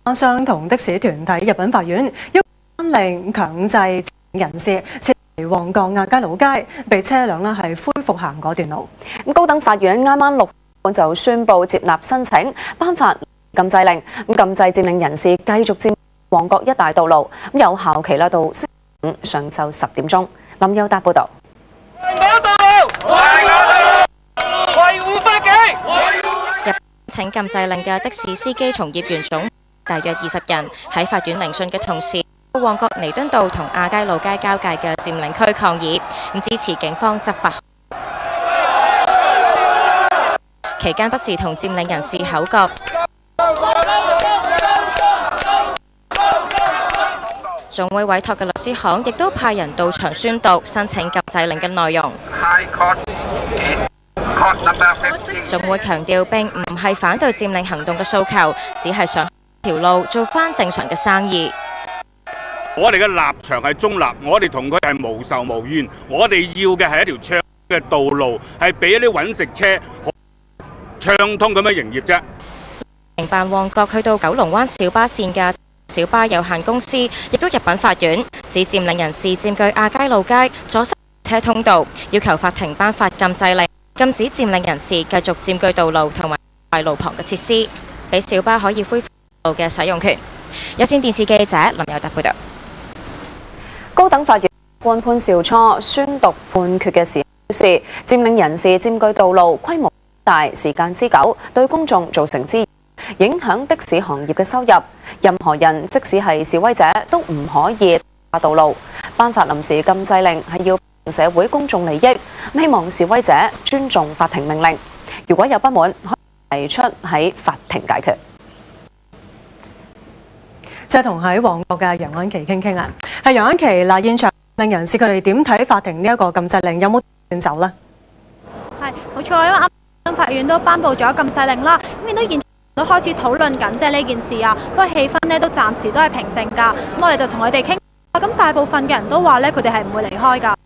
商同的士團體入稟法院，要頒令強制人士撤離旺角亞皆老街，被車輛係恢復行嗰段路。 高等法院啱啱6日就宣布接納申請，頒發禁制令，禁制佔領人士繼續佔旺角一帶道路，有效期到星期5上晝10點鐘。林優達報導。 維護法紀。 入請禁制令嘅的士司機從業員總大約20人喺法院聆訊嘅同時，到旺角彌敦道同亞皆老街交界嘅佔領區抗議，支持警方執法。期間不時同佔領人士口角。總會委託嘅律師行亦都派人到場宣讀申請禁制令嘅內容。總會強調並唔係反對佔領行動嘅訴求，只係想條路做返正常嘅生意。 我哋嘅立場係中立，我哋同佢係無仇無怨，我哋要嘅係一條暢嘅道路，係俾一啲揾食車暢通咁樣營業啫。 營辦旺角去到九龍灣小巴線嘅小巴有限公司亦都入稟法院，指佔領人士佔據亞皆老街，阻塞車通道，要求法庭頒發禁制令，禁止佔領人士繼續佔據道路同埋喺路旁嘅設施，俾小巴可以恢復道路嘅使用權。有線電視記者林友達報導。 高等法院官潘兆初宣讀判決嘅時候表示，佔領人士佔據道路規模大、時間之久，對公眾造成滋擾，影響的士行業嘅收入。任何人即使係示威者都唔可以霸道路。頒發臨時禁制令係要保護社會公眾利益，希望示威者尊重法庭命令。如果有不滿，可以提出喺法庭解決。 即係同喺旺角嘅楊安琪傾傾啊，係楊安琪嗱，現場令人士佢哋點睇法庭呢一個禁制令，有冇轉走呢？ 係冇錯，因為啱法院都頒布咗禁制令啦，咁見到現場都開始討論緊即係呢件事啊，不過氣氛呢都暫時都係平靜㗎。咁我哋就同佢哋傾，咁大部分嘅人都話咧，佢哋係唔會離開㗎。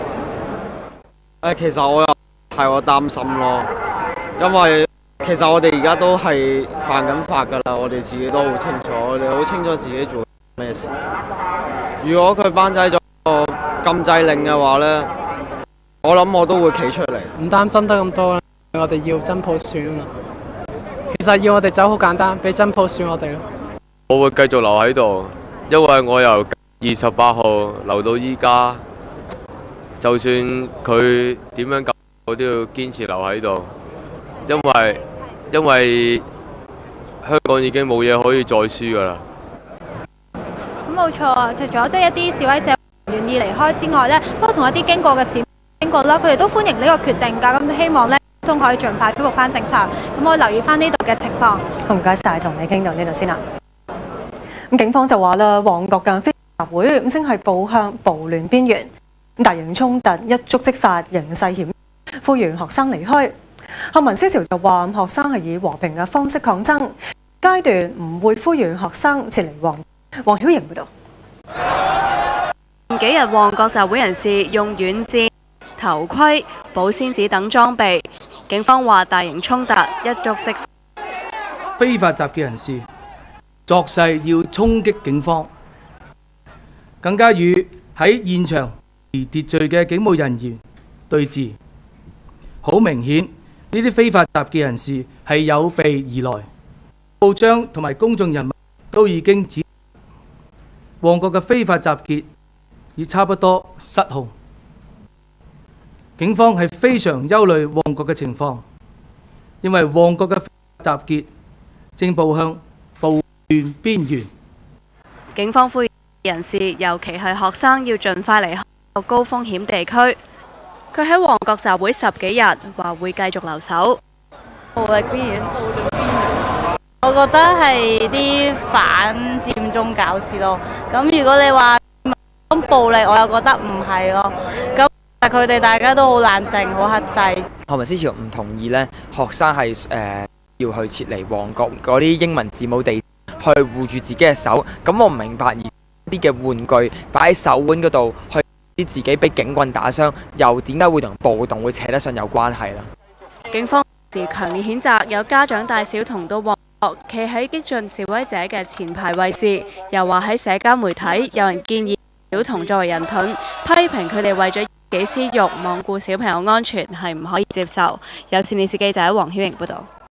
其實我又太過擔心咯，因為其實我哋而家都係犯緊法㗎啦，我哋自己都好清楚，我哋好清楚自己做咩事。如果佢頒制咗個禁制令嘅話咧，我諗我都會企出嚟。 唔擔心得咁多啦，我哋要真普選啊嘛。其實要我哋走好簡單，俾真普選我哋咯。 我會繼續留喺度，因為我由28號留到依家，就算佢點樣救，我都要堅持留喺度，因為香港已經冇嘢可以再輸㗎啦。 咁冇錯啊，除咗即係一啲示威者唔願意離開之外咧，不過同一啲經過嘅市民經過啦，佢哋都歡迎呢個決定㗎，咁就希望咧都可以盡快恢復翻正常。咁我留意翻呢度嘅情況。 好，唔該晒，同你傾到呢度先啦。咁警方就話啦，旺角嘅非法集會正係步向暴亂邊緣，大型衝突一觸即發，形勢險，呼籲學生離開。學民思潮就話學生係以和平嘅方式抗爭，階段唔會呼籲學生撤離旺角。黃曉瑩報導。 幾日旺角集會人士用軟墊、頭盔、保鮮紙等裝備，警方話大型衝突一觸即發。 非法集結人士作勢要衝擊警方，更加與喺現場維持秩序嘅警務人員對峙。好明顯，呢啲非法集結人士係有備而來，報章同埋公眾人物都已經指旺角嘅非法集結已差不多失控。警方係非常憂慮旺角嘅情況，因為旺角嘅非法集結正步向暴亂邊緣。 警方呼籲人士，尤其係學生，要盡快離開高風險地區。佢喺旺角集會10幾日，話會繼續留守。 暴力邊緣，我覺得係啲反佔中搞事咯。咁如果你話咁暴力，我又覺得唔係咯。咁但佢哋大家都好冷靜，好克制。 學民思潮唔同意呢，學生係要去撤離旺角嗰啲英文字母地去護住自己嘅手。咁我唔明白而啲嘅玩具擺喺手腕嗰度，去自己俾警棍打傷，又點解會同暴動會扯得上有關係啦？ 警方時強烈譴責有家長帶小童到旺角集會，佢喺旺角集會10幾日，話會繼續留守。暴力邊緣，我覺得係啲反佔中搞事咯。咁如果你話咁暴力，我又覺得唔係咯。咁但佢哋大家都好冷靜，好克制。學民思潮唔同意呢，學生係要去撤離旺角嗰啲英文字母地去護住自己嘅手。咁我唔明白而啲嘅玩具擺喺手腕嗰度，去啲自己俾警棍打傷，又點解會同暴動會扯得上有關係啦？ 企喺激進示威者嘅前排位置，又話喺社交媒體有人建議小童作為人盾，批評佢哋為咗己私欲罔顧小朋友安全係唔可以接受。有線電視記者黃曉瑩報導。